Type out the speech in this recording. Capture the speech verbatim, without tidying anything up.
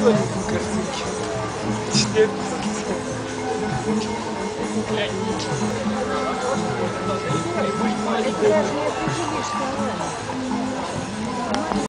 на картинке. Четыре. Глянь. Это даже не определишь,